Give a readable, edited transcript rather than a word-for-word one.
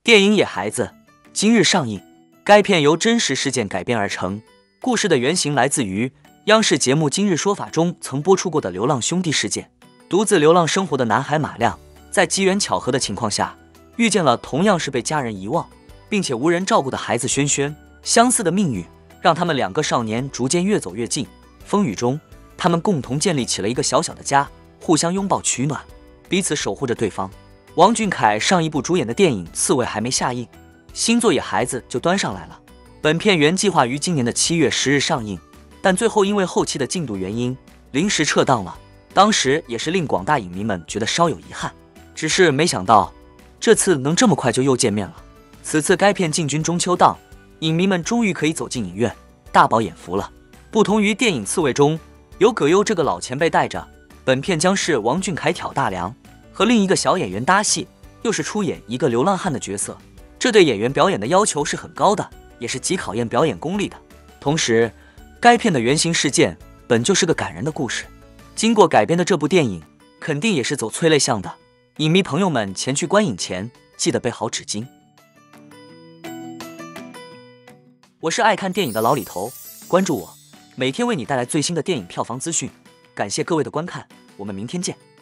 电影《野孩子》今日上映。该片由真实事件改编而成，故事的原型来自于央视节目《今日说法》中曾播出过的流浪兄弟事件。独自流浪生活的男孩马亮，在机缘巧合的情况下，遇见了同样是被家人遗忘，并且无人照顾的孩子轩轩。相似的命运让他们两个少年逐渐越走越近。风雨中，他们共同建立起了一个小小的家，互相拥抱取暖，彼此守护着对方。王俊凯上一部主演的电影《刺猬》还没下映，新作《野孩子》就端上来了。本片原计划于今年的7月10日上映，但最后因为后期的进度原因临时撤档了。当时也是令广大影迷们觉得稍有遗憾，只是没想到这次能这么快就又见面了。此次该片进军中秋档，影迷们终于可以走进影院大饱眼福了。不同于电影《刺猬》中由葛优这个老前辈带着，本片将是王俊凯挑大梁，和另一个小演员搭戏，又是出演一个流浪汉的角色，这对演员表演的要求是很高的，也是极考验表演功力的。同时，该片的原型事件本就是个感人的故事，经过改编的这部电影肯定也是走催泪向的。影迷朋友们前去观影前记得备好纸巾。我是爱看电影的老李头，关注我，每天为你带来最新的电影票房资讯。感谢各位的观看，我们明天见。